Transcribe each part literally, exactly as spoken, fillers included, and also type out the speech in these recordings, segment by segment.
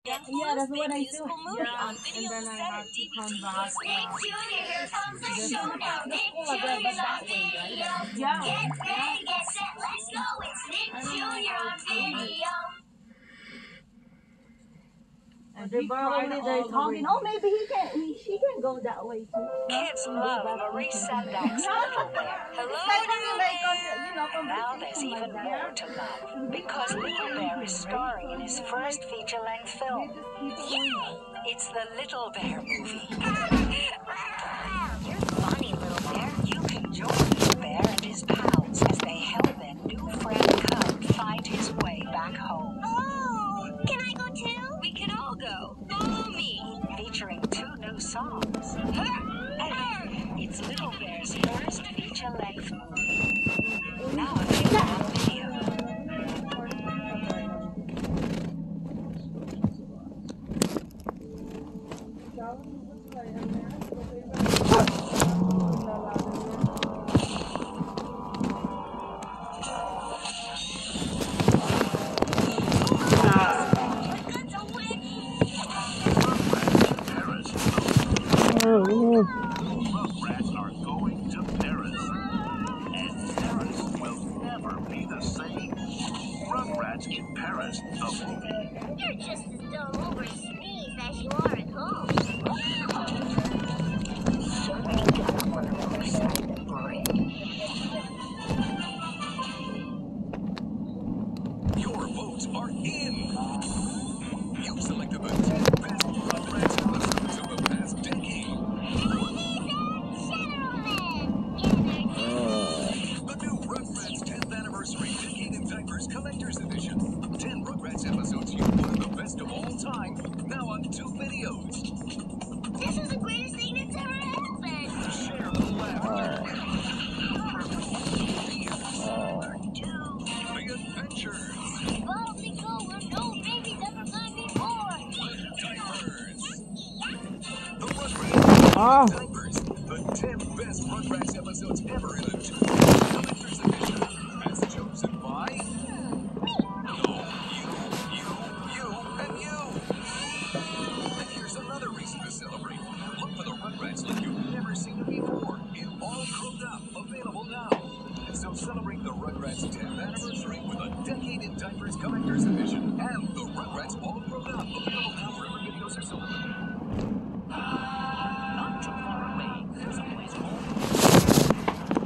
Yeah, that's what I do. Yeah, and then I have to come back. Nick Junior, here comes the This showdown. Nick Junior's on video. Yeah. Get ready, get set, let's go. It's Nick Junior on video. And They're he probably cried they're all the talking. way. Oh, maybe he can. He, she can go that way too. Kids love Marie Sendak's Little Bear. Hello, Little Bear! Now there's even more to love, because Little Bear is starring in his first feature-length film. Yay! It's the Little Bear movie. You're funny, Little Bear. You can join Little Bear and his pals as they help their new friend Cub find his way back home. Oh, can I go too? We can all go. Follow me. Featuring two new songs. And it's Little Bear's first feature-length movie. Now available on video. Rugrats are going to Paris, and Paris will never be the same. Rugrats in Paris, the movie. You're just as dull over a sneeze as you are at home. So we can get up on the other side of the grid. Your votes are in. You selected the ten best Rugrats episodes of the past decade. The new Rugrats tenth Anniversary Decade in Diapers Collector's Edition. ten Rugrats episodes you one of the best of all time. Now on two videos. This is the greatest thing that's ever happened. Share the laughter. The adventures. Balls and go where no baby's ever gone before. Diapers. The Rugrats Oh. Diapers. The ten best Rugrats episodes ever in a two Collector's Edition. As chosen by... No, you, you, you, and you. And here's another reason to celebrate. Look for the Rugrats like you've never seen them before. In all grown up, available now. So celebrate the Rugrats tenth Anniversary with a Decade in Diapers Collector's Edition. And the Rugrats All Grown Up, available now wherever videos are sold. Not too far away, there's a place called...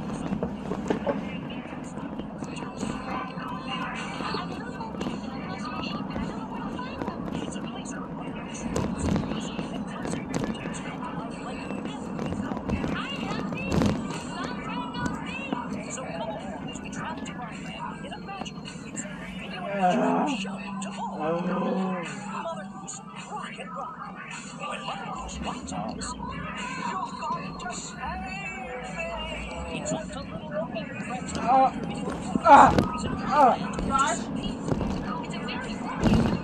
It's a place where So come on, as we travel to our land in a magical place, video shout to all. Mother Goose, cry and rock. When Mother Goose runs on the scene, you're going to save it. It's up to little Rugrats. Ah. Ah. Ah. It's a very funny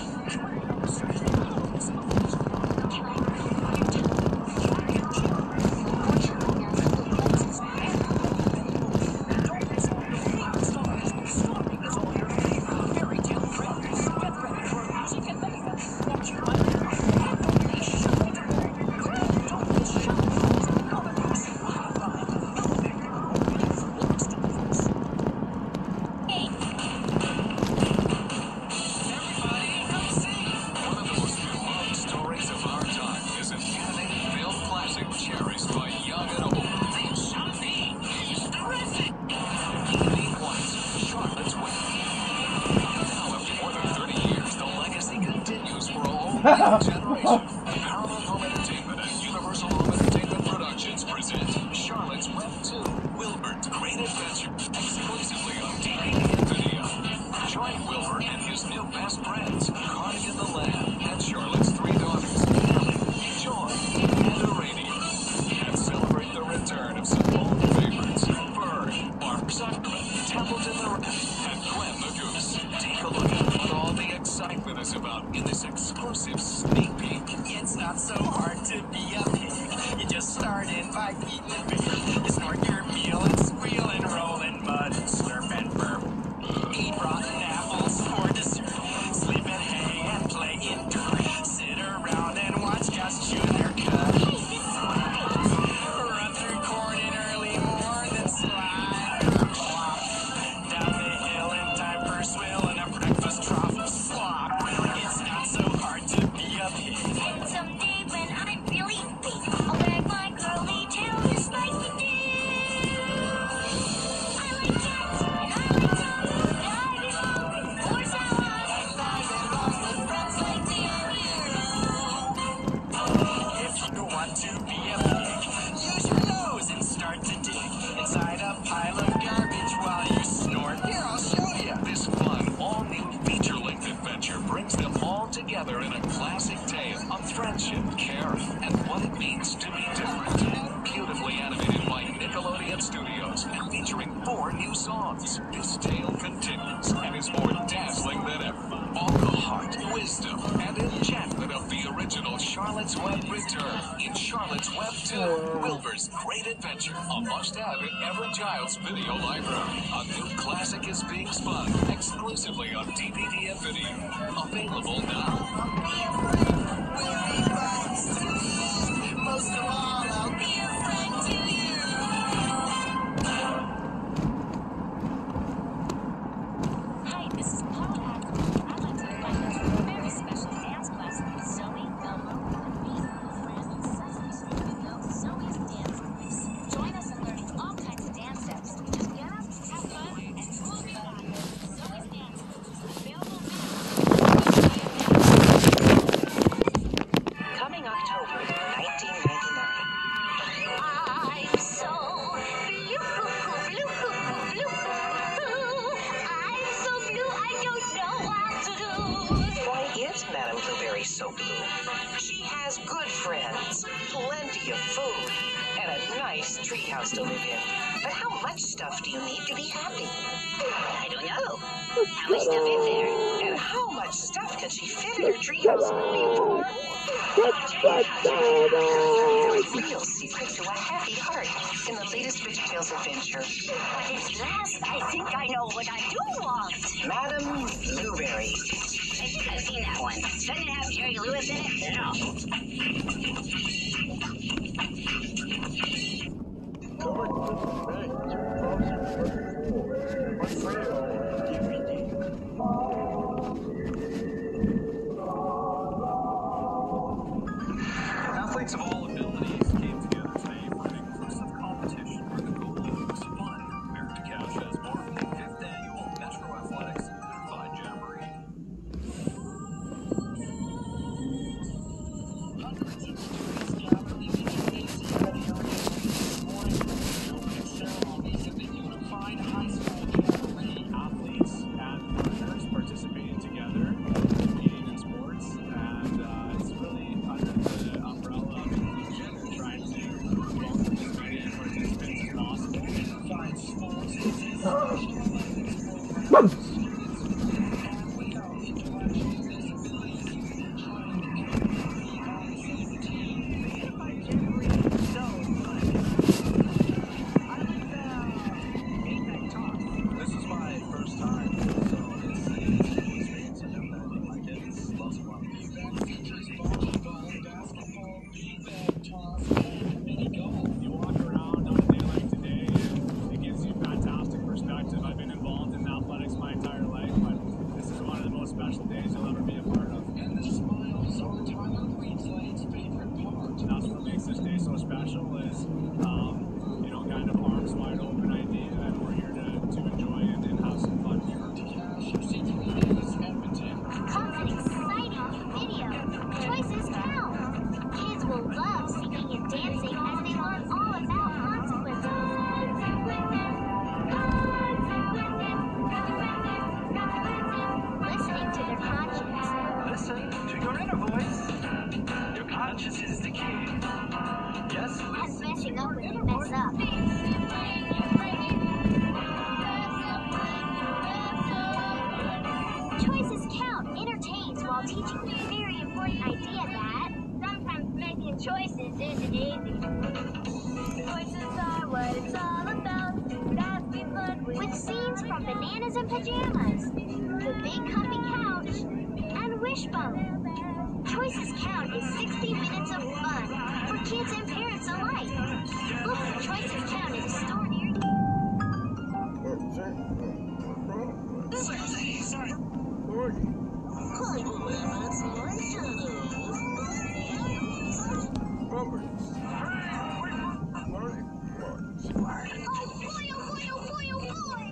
generation. Paramount Home Entertainment and Universal Home Entertainment Productions present Charlotte's Web two, Wilbur's Great Adventure, exclusively on D V D and video. Join Wilbur and his new best friends, Cardigan the Lamb, and Charlotte's three daughters, Kelly, Joy, and Aradia, and celebrate the return of some old favorites, Bird, Mark Zuckerman, Templeton the Rat, and Glenn the Goose. Take a look at what all the excitement is about in this exclusive sneak peek. It's not so hard to be a pig. You just start in by eating beer. You snort your meal and squeal and roll in mud and slurp and burp. Eat rotten apples for dessert. Sleep in hay and play in dirt. together in a classic tale of friendship, care, and what it means to be different. Beautifully animated by Nickelodeon Studios and featuring four new songs. This tale continues and is more dazzling than ever. All the heart, wisdom, and enchantment of the original Charlotte's Web return in Charlotte's Web two, Wilbur's Great Adventure, a must-have in Ever Child's video library. A new classic is being spun exclusively on D V D and video. Available now. Most of all, I'll be a friend to you. Hi, this is Paul Hackman. I'd like to invite you to a very special dance class with Zoe, Velma, and me, Fran, and Sesame Street with those Zoe's Dance Groups. Join us in learning all kinds of dance steps. Just get up, have fun, and we'll be on. Zoe's Dance Groups, available now. Coming October nineteen ninety-nine. I'm so blue, blue, blue, blue. I'm so blue, I don't know what to do. Why is Madame Blueberry so blue? She has good friends, plenty of food, and a nice treehouse to live in. But how much stuff do you need to be happy? I don't know. How much stuff is there? And how much stuff can she fit in her treehouse before? The real secret to a happy heart in the latest VeggieTales adventure. But at last, I think I know what I do want. Madame Blueberry. I think I've seen that one. Doesn't it have Jerry Lewis in it? No. Athletes of all abilities came together today for an inclusive competition where the goal was fun. Merit to Cash as part of the fifth annual Metro Athletics Unified Jamboree. Hundreds of students gathered in the A C area this morning for the opening ceremonies of the Unified High School Jamboree. Athletes and partners participating together, competing in sports, and uh, it's really under the umbrella of inclusion and trying to welcome as many participants as possible. Find sports is programs. And without intellectual disabilities, trying to carry on seventeen. The Unified Jamboree is so good. I like the APEC talk. This is my first time, so it's a new experience. I know that my kids lots of fun. The event features volleyball, basketball, beanbag toss, and mini golf. You walk around on a day like today, and it gives you fantastic perspective. I've been involved in athletics my entire life, but this is one of the most special days you'll ever be a part of. And the smiles are Tyler Greenslade's favorite part. That's what makes this day so special is, um, you know, kind of arms wide open idea that we're here to, to enjoy and, and have some fun here. To Cash, C T V News, Edmonton. Comes an exciting video. Choices count. Kids will love singing and dancing as they learn all about consequences. Listening to their conscience. Listen to your inner voice. Your conscience is the key. Yes, And messing up when you mess up. Choices count entertains while teaching the very important idea that sometimes making choices isn't easy. Choices are what it's all about. That's be fun with. With scenes from Bananas and Pajamas, The Big Comfy Couch, and Wishbone. Choices Count is sixty minutes of fun for kids and parents alike. Look for Choices Count in a store near you. Sorry, sorry.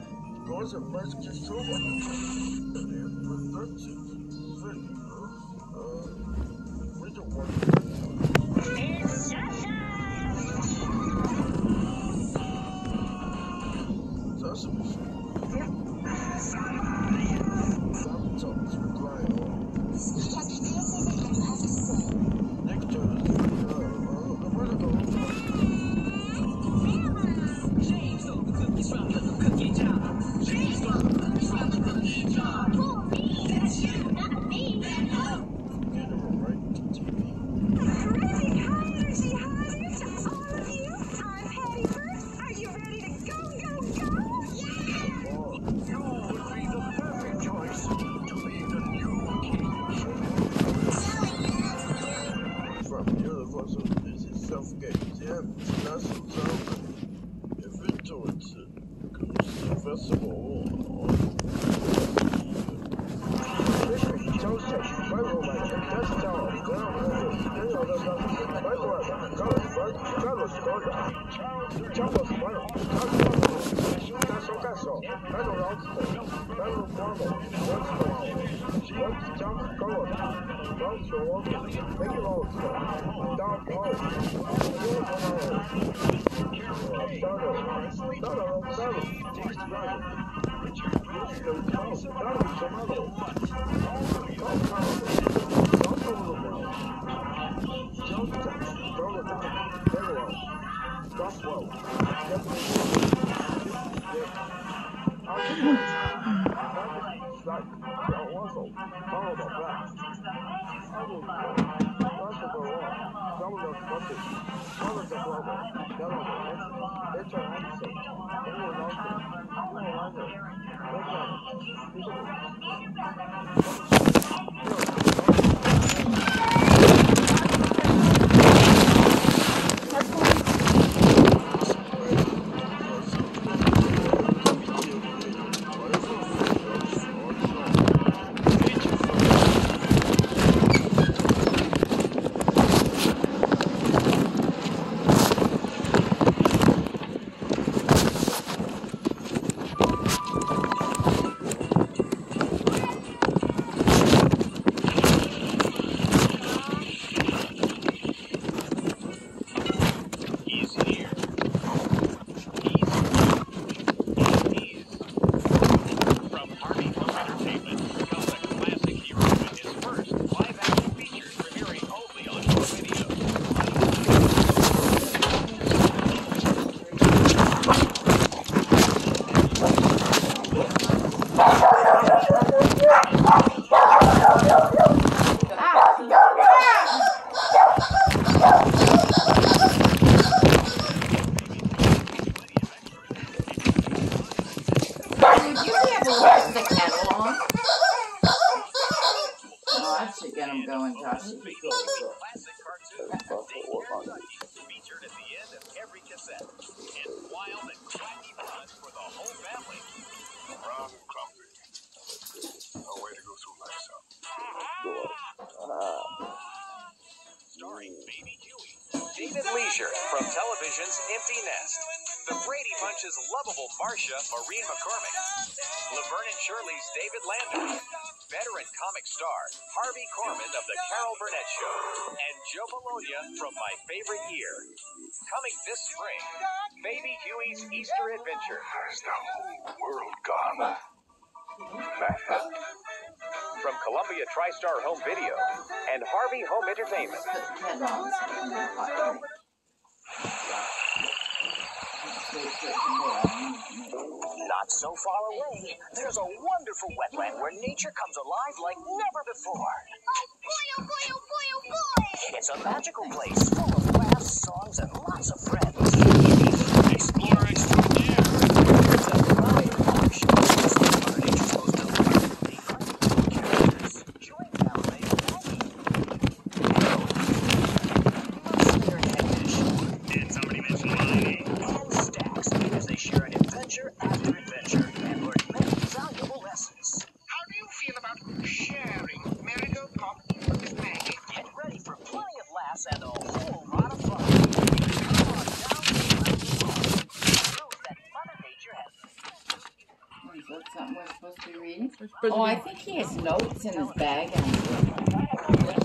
Those are much just so Don't throw up. Make your own stuff. Don't go. Start over. Start over. Start over. David Leisure from television's Empty Nest. The Brady Bunch's lovable Marcia, Maureen McCormick. Laverne and Shirley's David Landon. Veteran comic star Harvey Korman of The Carol Burnett Show. And Joe Bologna from My Favorite Year. Coming this spring, Baby Huey's Easter Adventure. Has the whole world gone mad? From Columbia TriStar Home Video and Harvey Home Entertainment. Not so far away, there's a wonderful wetland where nature comes alive like never before. Oh boy, oh boy, oh boy, oh boy! It's a magical place full of laughs, songs, and lots of friends. Explorer extraordinaire. It's a pride marsh. It's Mother Nature's most delightfully unbelievable characters. Join Ballet Maggie. Muscler and Hagfish. Did somebody mention my name? And Stax, as they share an adventure after adventure and learn many valuable lessons. How do you feel about sharing Marigold Pop with Maggie? Get ready for plenty of laughs and a whole lot of fun. Come on down to the mountain. Prove that Mother Nature has. Is that something we're supposed to be reading? Oh, I think he has notes in his bag. And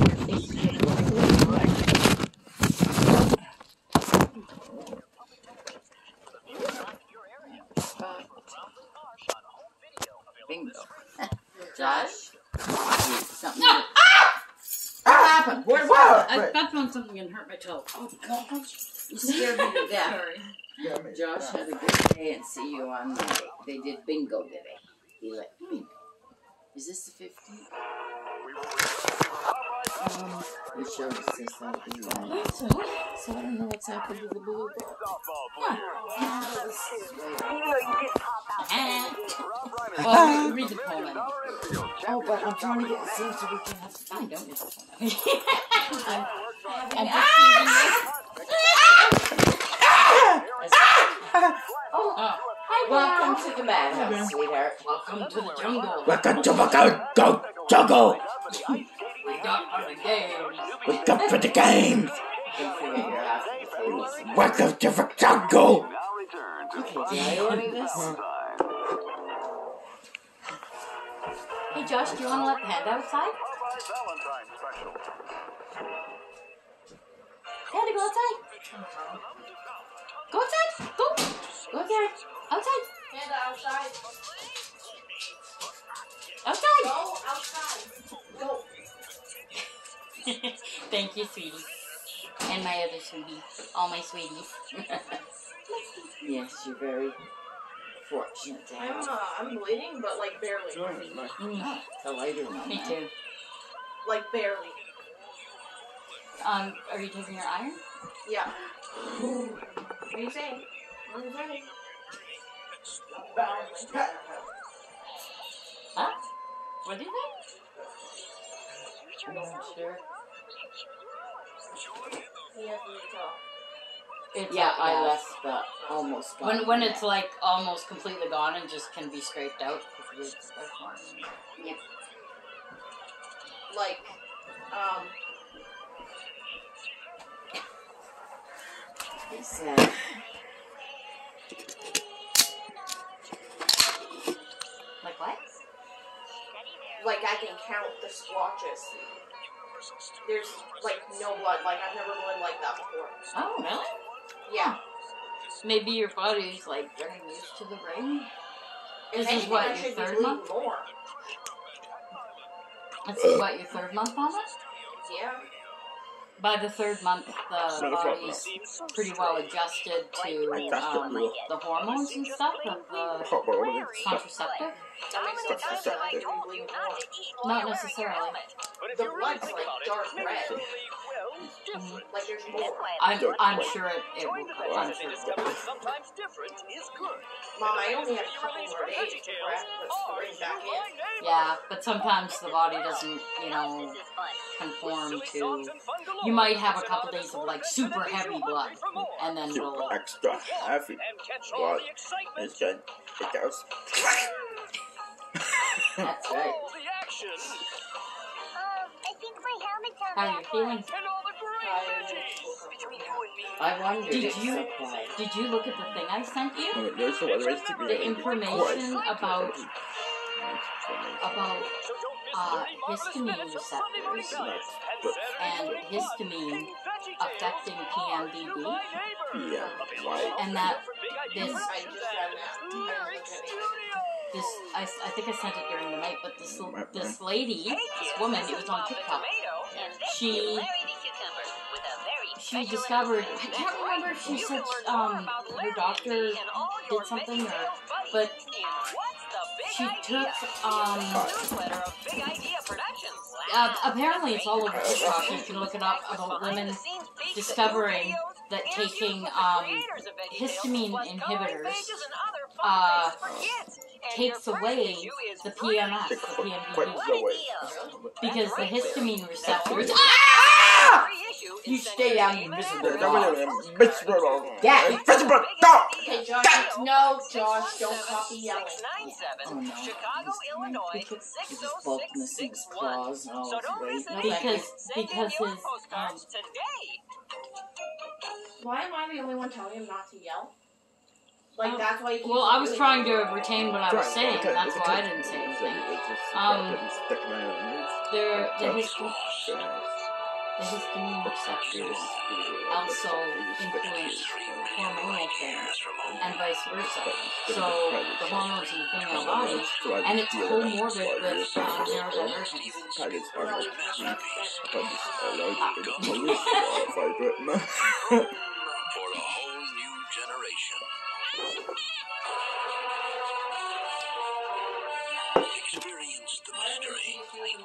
bingo. Josh? Something. Ah! What happened? What was I stepped on something and hurt my toe. Oh, gosh. You scared me to death. Sorry. Josh had a good day at C U on Monday. They did bingo today. He let me. Is this the fifteenth? Um, he showed us this on the line. So, so I don't know what's happened to the blue book. Huh. Well, read the poem anyway. Oh, but I'm trying to get the scene so we can have fun, don't we? I'm, I'm just oh, Oh. welcome to the madhouse, sweetheart. Welcome to the jungle. Welcome to the jungle. We got for the game. We come for the games. Don't forget your half, please. Welcome to the jungle. Okay, did I order this? Hey Josh, do you want to let the hand outside? My Valentine's special. Daddy, go outside. Go outside. Go. Go outside. Outside. Panda, outside. Outside. Go outside. Go. Thank you, sweetie. And my other sweetie. All my sweeties. Yes, you're very fortunate to I'm, have. uh, I'm bleeding, but like barely. Mm. The lighter one. Me huh? too. Like barely. Um, are you taking your iron? Yeah. What are you saying? What are you saying? Huh? What did you I'm not sure. He has to tell. say? It's Yeah, uh, I left the almost gone. When when it's like almost completely gone and just can be scraped out. Yep. Like, um, It's, uh, Like what? like I can count the splotches. There's like no blood. Like I've never bled like that before. Oh, really? Yeah. Maybe your body's like getting used to the rain. If This is anything, what, I your should be third bleeding month? more. This is what, your third month, Mama? Yeah. By the third month, the body's pretty well adjusted to um, the hormones and stuff of the contraceptive. That makes sense. I should like to be bleeding more. Not necessarily. The blood's like dark red. Mhm. Like there's more. I'm, I'm sure it, it will come. I'm sure it will. Sometimes different is good. Mom, I only have a couple more days before I have to put spring back in. Yeah, but sometimes the body doesn't, you know, conform to... You might have a couple days of, like, super heavy blood, and then it'll... Extra heavy. What? It's good. It goes. that's right. I think my helmet's on How are you backwards. feeling? I wondered. Did it's you so quiet. did you look at the thing I sent you? Oh, there's no other ways to be The information about about uh, histamine receptors and histamine affecting P M D D, Yeah, why? and that this I just got that. this I, I think I sent it during the night, but this this lady, this woman, it was on TikTok. She she discovered, I can't remember if she said um her doctor did something or, but she took um uh, apparently it's all over TikTok. You can look it up about women discovering that taking um histamine inhibitors uh takes away the P M S, the P M D D, because the histamine receptors. Ah! You stay down, you miserable dog. Yeah. Invisible dog! Okay, Josh, no, Josh, don't copy yelling. Oh no. Chicago, Illinois, He's both missing his claws and all So his don't weight. miss No, it. Because Send because in your his um, postcards today. Why am I the only one telling him not to yell? Like, Um, that's why he keeps well, I was doing trying it. to retain what I was saying, and that's why I didn't say anything. Um, There, the histamine, the histamine receptors also influence hormonal things, and vice versa. So the hormones in the female body, and it's comorbid with um, neurodivergence. For a whole new generation. Experience the mystery.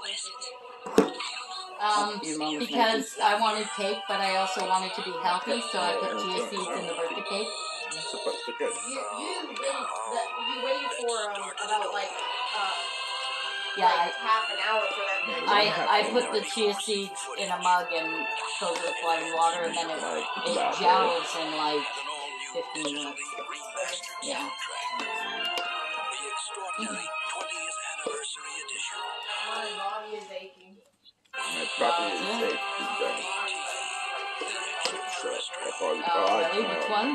Um, because I wanted cake, but I also wanted to be healthy, so I put chia seeds in the birthday cake. You, you, wait, the, you waited for um, about like, uh, Yeah, like I, half an hour for them to I, I put the chia seeds in a mug and filled it with light water, and then it, it gels in like fifteen minutes. Yeah. The extraordinary twentieth anniversary edition. My body is aching. My property is safe. It's done. Uh, really? Which ones?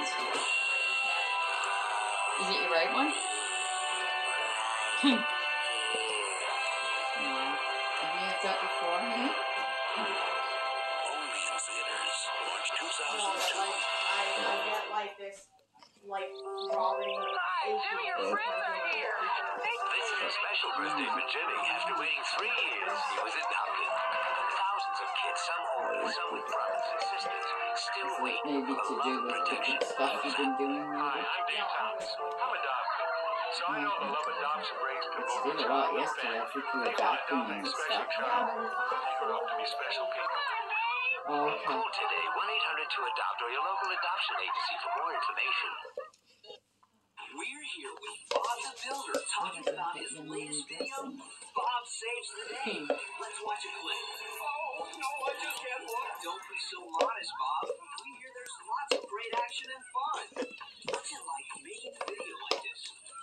Is it your right one? Have you got your before me. Only in theaters. March two thousand No, two. like, I, I get like this, like, throbbing. Hi, Jimmy, your friends are here. This is a special birthday for Jimmy. After waiting three years, he was adopted. Thousands of kids, some older, some with brothers and sisters, still wait Maybe for to the do love and with protection. different stuff you've been doing. Hi, Maybe. I'm Dave Thomas. I'm adopted. So I know the love adoption brings to Which both did a lot yesterday. I think you were vacuuming and stuff. They grow up to be special people. Oh, okay. Call today, one eight hundred two adopt or your local adoption agency for more information. We're here with Bob the Builder talking about his latest video, Bob Saves the Day. Let's watch a clip. Oh, no, I just can't look. Don't be so modest, Bob. We hear there's lots of great action and fun. What's it like making a video like this?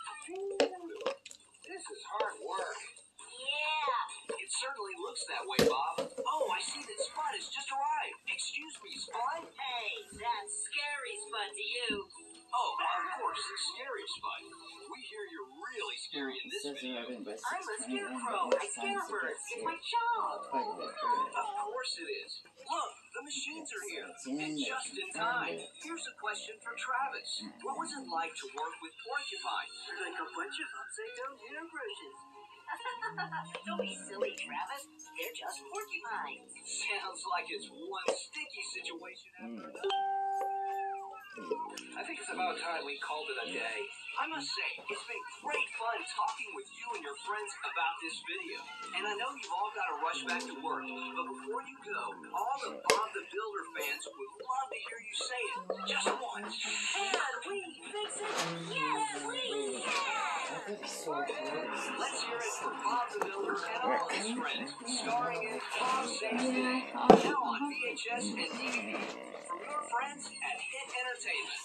This is hard work. Yeah. It certainly looks that way, Bob. Oh, I see that Spud has just arrived. Excuse me, Spud? Hey, that's scary, Spud, to you. Oh, of course, scary Spud. We hear you're really scary in this Says video. eleven by I'm a six scarecrow. I scare birds. It's my job. Quite a bit early. Of course it is. Look, the machines are here. And just in time. Here's a question for Travis. What was it like to work with porcupines? Like a bunch of upside down dinner brushes. Don't be silly, Travis. They're just porcupines. Sounds like it's one sticky situation after another. I think it's about time we called it a day. I must say, it's been great fun talking with you and your friends about this video. And I know you've all got to rush back to work, but before you go, all the Bob the Builder fans would love to hear you say it just once. Can we fix it? Yes, we can. Let's hear it for Bob the Builder and all his friends, starring in Bob Saves the Day, now on V H S and D V D from your friends at Hit Entertainment.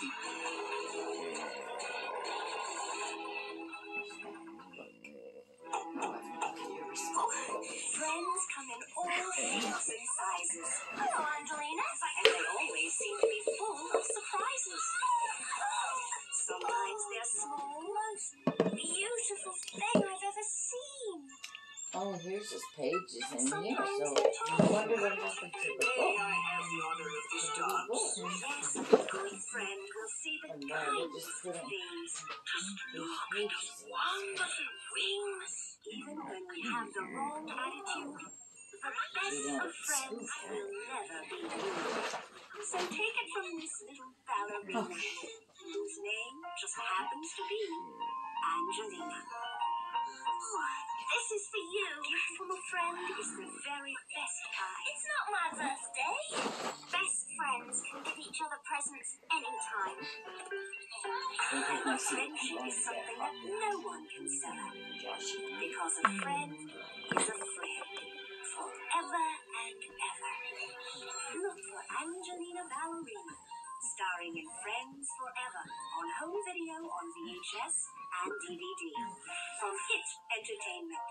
Friends come in all shapes and sizes. Hello, Angelina. And they always seem to be full of surprises. Sometimes they're small, most beautiful thing I've ever seen. Oh, here's his pages in here, so I wonder what happened to the book. I have the honor of this job. Yes, a good friend will see the And now they just kindest put of on things. these Look at pages. those wonderful wings. Even when we have the wrong attitude, the best of friends will never be rude. So take it from this little ballerina, whose name just happens to be Angelina. Oh, this is for you. Gift from a friend is the very best kind. It's not my birthday. Best friends can give each other presents anytime. Friendship is something that no one can sever. Because a friend is a friend. Forever and ever. Look for Angelina Ballerina, starring in Friends Forever, on home video on V H S and D V D. From Hit Entertainment.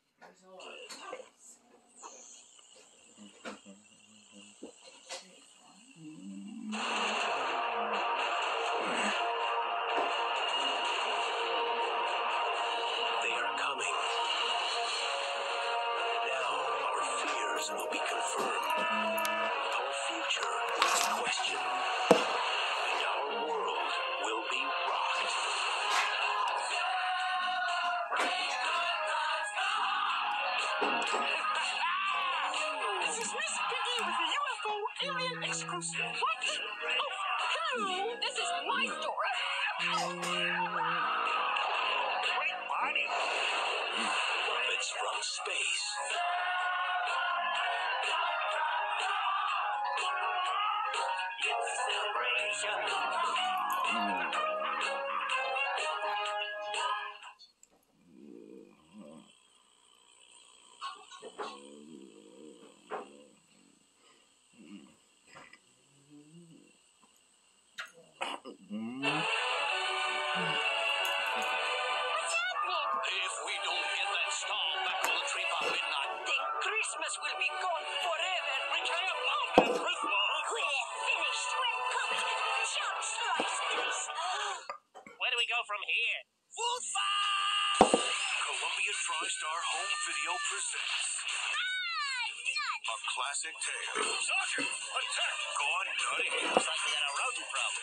They are coming. Now our fears will be confirmed. Our future is questioned. And our world will be rocked. This is Miss Piggy with the U F O Alien Exclusive. What? Oh, hello. This is my story. Great party. Muppets from space. It's a celebration. If we don't get that star back on the tree by midnight, Then Christmas will be gone forever. we can't love Christmas. We're finished. We're cooked. Just sliced this. Where do we go from here? Columbia TriStar Home Video presents classic tales. Sergeant, attack! Gone nutty. Looks like we got a rodent problem.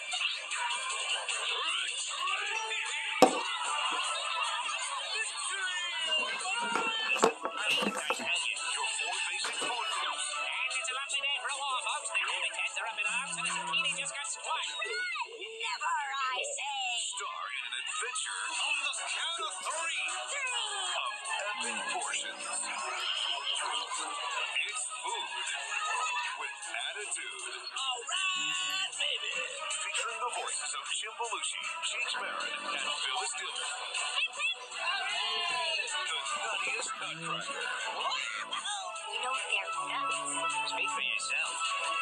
Your four-basic food news. And it's a lovely day for a war, folks. The rabbit heads are up in arms and the zucchini just got squashed. Never, I say. Star in an adventure On the count of three. of epic portions. It's food with attitude. All right, baby. Featuring the voices of Jim Belushi, Cheech Marin, and Phyllis Diller. The nuttiest nutcracker. You know they're nuts. Speak for yourself.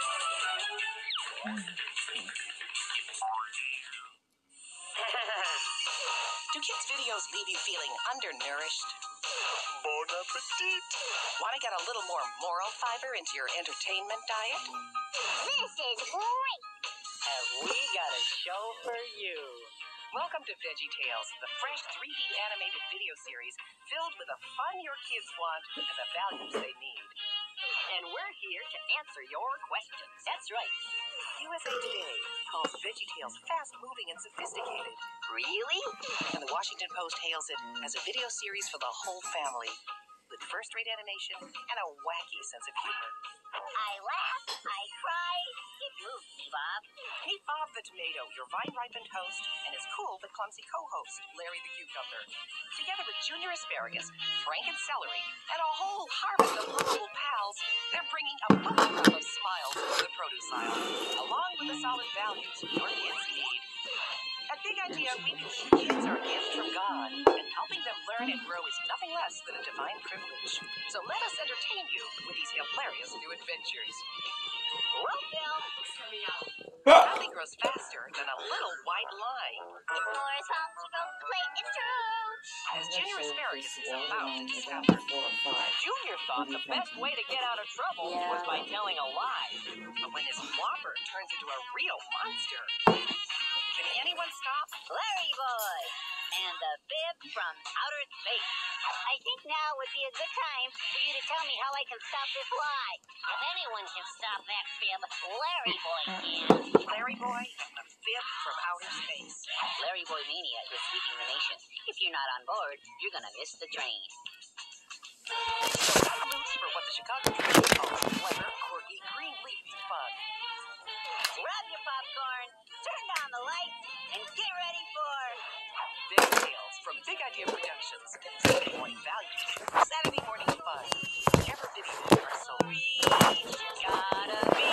Do kids' videos leave you feeling undernourished? Bon appetit. Want to get a little more moral fiber into your entertainment diet? This is great. Have we got a show for you? Welcome to Veggie Tales, the fresh three D animated video series filled with the fun your kids want and the values they need. And we're here to answer your questions. That's right. U S A Today calls Veggie Tales fast-moving and sophisticated. Really? And the Washington Post hails it as a video series for the whole family, with first-rate animation and a wacky sense of humor. I laugh, I cry. It moves me, Bob. Meet Bob the Tomato, your vine-ripened host, and his cool but clumsy co-host, Larry the Cucumber. Together with Junior Asparagus, Frank and Celery, and a whole harvest of lovable pals, they're bringing a bubbling up of smiles to the produce aisle, along with the solid values your kids need. At Big Idea, we believe kids are a gift from God, and helping them learn and grow is nothing less than a divine privilege. So let us entertain you with these hilarious new adventures. Well, Bill. Nothing grows faster than a little white lie. It's more songs to go play. It's true. As Junior Asparagus is about to discover, Junior thought the best way to get out of trouble was by telling a lie. But when his whopper turns into a real monster, can anyone stop? Larry Boy. And the bib from outer space. I think now would be a good time for you to tell me how I can stop this lie. If anyone can stop that bib, Larry Boy can. Larry Boy and the bib from outer space. Larry Boy Mania is sweeping the nation. If you're not on board, you're gonna miss the train. So cut loose for what the Chicago Tribune calls clever, quirky, green leaf fun. Grab your popcorn, turn down the lights, and get ready for Big Tales from Big Idea Productions. Saturday morning values, Saturday morning fun. Whichever video you are so Reach, gotta be.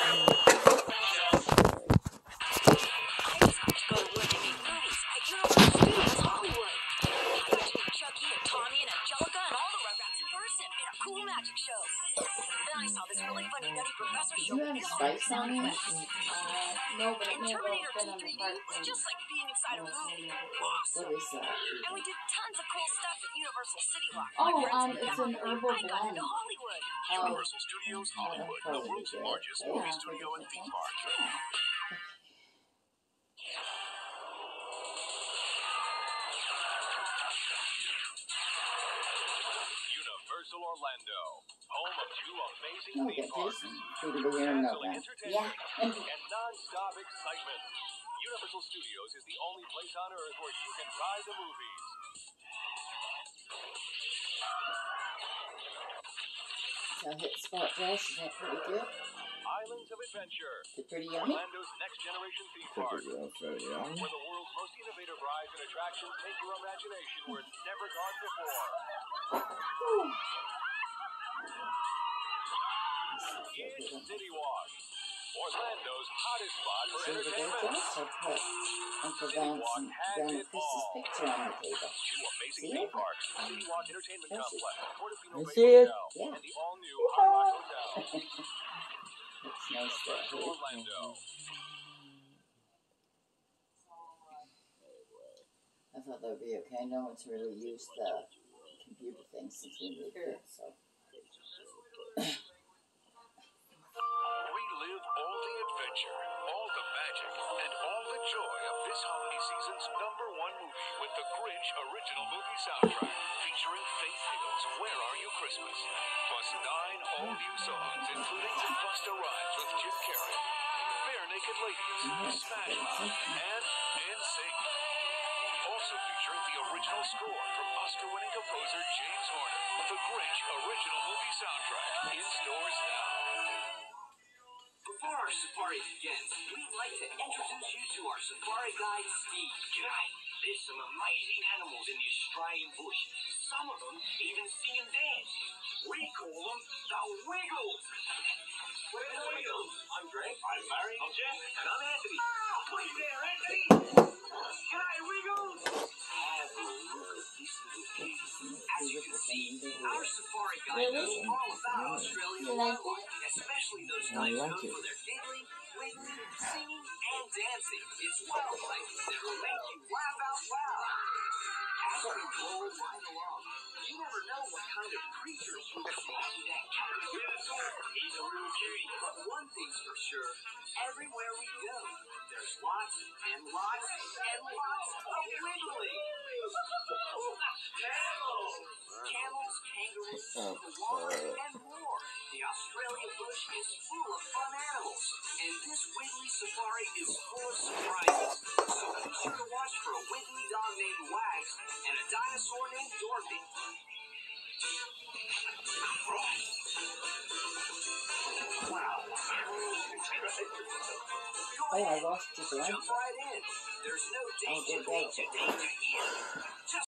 Go to work and make movies at Universal Studios Hollywood. I got to meet Chucky and Tommy and Angelica and all the Rugrats in person in a cool magic show. Then I saw this really funny Nutty Professor show. You have spice on it? Uh, no, but it And may well Terminator have been two on the three D part was just like being inside a movie. Awesome. What is that? And we did tons of cool stuff at Universal City Walk. Oh, um, it's an herbal I got blend. into Hollywood. Oh, Universal Studios Hollywood, the world's largest yeah, movie studio and theme park. Universal Orlando, home of two amazing Oh, theme get parks, Jason. Good to hear him know dazzling that. entertainment, Yeah. and non-stop excitement. Universal Studios is the only place on earth where you can ride the movies. So hit spot fresh, is that pretty good? Islands of Adventure, Is it pretty yummy? Orlando's next generation theme park, Pretty well, so yeah. where the world's most innovative rides and attractions take your imagination where it's never gone before. It's City Walk, Orlando's hottest spot for So the entertainment. digest, I put Uncle Vance and Grandma Chris's picture on the table. Two amazing See theme it? parks, City Walk Entertainment That's it. Complex, Portofino That's Bay it. Hotel, Yeah. and the all-new Hard Rock Hotel. It's nice there. Orlando. I thought that would be okay. No one's really used the computer thing since we moved here, so. Relive all the adventure, all the magic, and all the joy of this holiday season Hollywood's number one movie with the Grinch original movie soundtrack featuring Faith Hill's Where Are You Christmas? Plus nine all-new songs including Busta Rhymes with Jim Carrey, Bare Naked Ladies, Smash Mouth, and N Sync. Also featuring the original score from Oscar-winning composer James Horner. The Grinch original movie soundtrack in stores now. Before our safari begins, we'd like to introduce you to our safari guide, Steve. G'day. There's some amazing animals in the Australian bush. Some of them even sing and dance. We call them the Wiggles. We're the Wiggles. I'm Greg. I'm Murray. I'm Jeff. And I'm Anthony. Oh, please there, Anthony. G'day, Wiggles. Have a look at this little beauty. As you can see, our safari guide knows all about Australian wildlife, especially those types known for their giggling, wiggling, singing, and dancing. It's wildlife that will make you laugh out loud. As we roll right along, you never know what kind of creatures you will see. That Capitosaur, he's a real beauty. But one thing's for sure, everywhere we go, there's lots and lots and lots of wiggling. Camels, camels, kangaroos, koalas, and more. The Australian bush is full of fun animals, and this wiggly safari is full of surprises. So be sure to watch for a wiggly dog named Wags and a dinosaur named Dorothy. Wow. Oh, I lost his leg. Jump right in. There's no danger, danger, danger here. Just